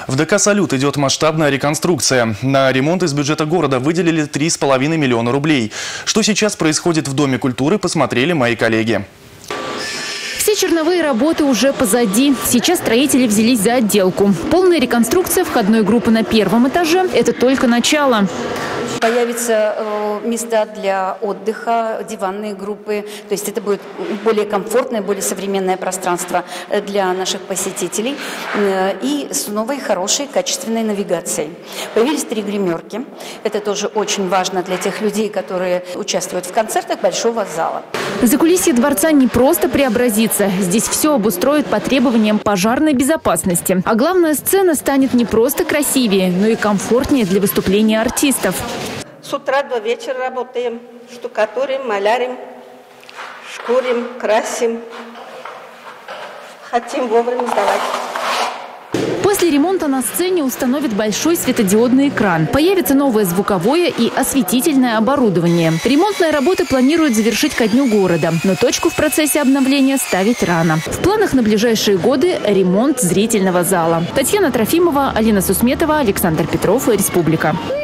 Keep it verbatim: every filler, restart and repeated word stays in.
В ДК «Салют» идет масштабная реконструкция. На ремонт из бюджета города выделили три с половиной миллиона рублей. Что сейчас происходит в Доме культуры, посмотрели мои коллеги. Все черновые работы уже позади. Сейчас строители взялись за отделку. Полная реконструкция входной группы на первом этаже – это только начало. Появятся места для отдыха, диванные группы. То есть это будет более комфортное, более современное пространство для наших посетителей. И с новой, хорошей, качественной навигацией. Появились три гримерки. Это тоже очень важно для тех людей, которые участвуют в концертах большого зала. Закулисье дворца не просто преобразится. Здесь все обустроят по требованиям пожарной безопасности. А главная сцена станет не просто красивее, но и комфортнее для выступления артистов. С утра до вечера работаем, штукатурим, малярим, шкурим, красим. Хотим вовремя сдавать. После ремонта на сцене установят большой светодиодный экран. Появится новое звуковое и осветительное оборудование. Ремонтные работы планируют завершить ко дню города. Но точку в процессе обновления ставить рано. В планах на ближайшие годы ремонт зрительного зала. Татьяна Трофимова, Алина Сусметова, Александр Петров, Республика.